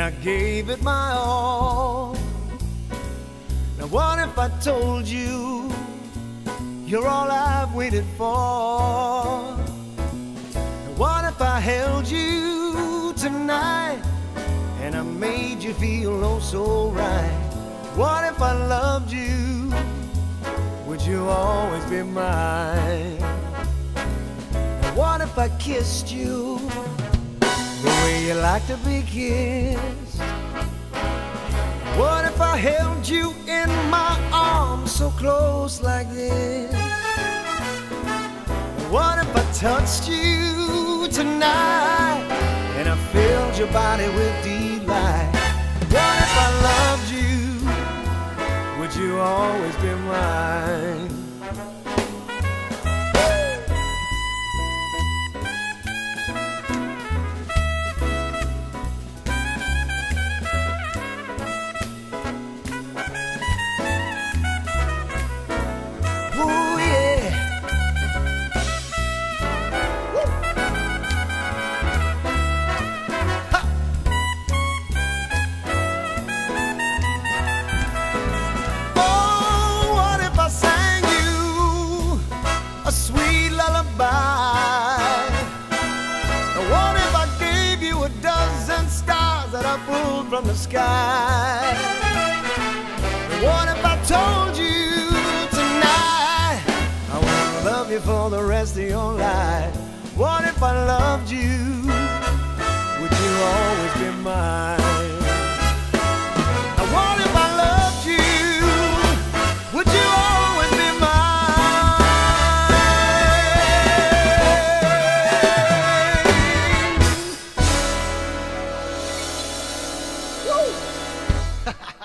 I gave it my all. Now what if I told you you're all I've waited for? Now what if I held you tonight and I made you feel oh so right? What if I loved you? Would you always be mine? Now what if I kissed you the way you like to be kissed? What if I held you in my arms so close like this? What if I touched you tonight and I filled your body with delight? What if I loved you? Would you always be mine? From the sky. What if I told you tonight I wanna love you for the rest of your life? What if I loved you? Would you always be mine? What if I loved you? Would you always be mine?